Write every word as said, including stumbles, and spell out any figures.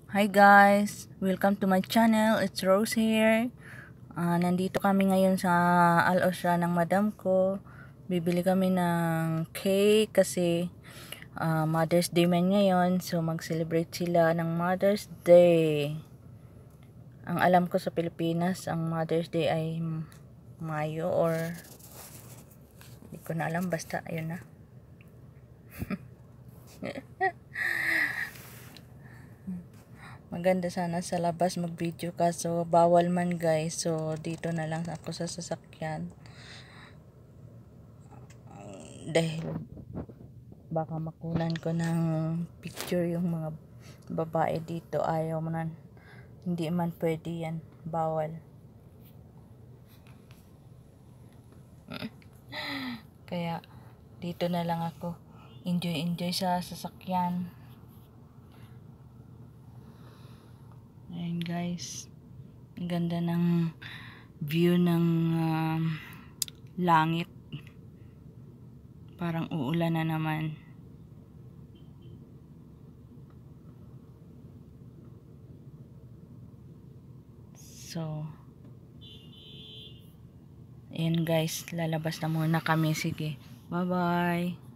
Hi guys! Welcome to my channel. It's Rose here. Uh, nandito kami ngayon sa Al-Osra ng madam ko. Bibili kami ng cake kasi uh, Mother's Day man ngayon. So mag-celebrate sila ng Mother's Day. Ang alam ko sa Pilipinas, ang Mother's Day ay Mayo or hindi ko na alam. Basta ayun na. Maganda sana sa labas mag-video kaso bawal man guys. So dito na lang ako sa sasakyan. Dahil baka makunan ko ng picture yung mga babae dito. Ayaw mo na. Hindi man pwede yan. Bawal. Kaya dito na lang ako. Enjoy enjoy sa sasakyan. Ayan guys, ang ganda ng view ng uh, langit, parang uulan na naman. So ayan guys, lalabas na muna kami. Sige, bye bye.